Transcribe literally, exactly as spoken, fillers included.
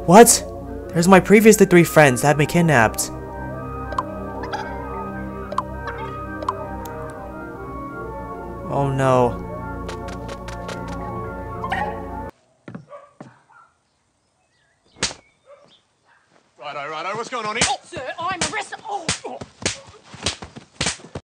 What? There's my previous the three friends that had been kidnapped. Oh no. Righto, righto, what's going on here? Oh, sir, I'm arrested. Oh, oh.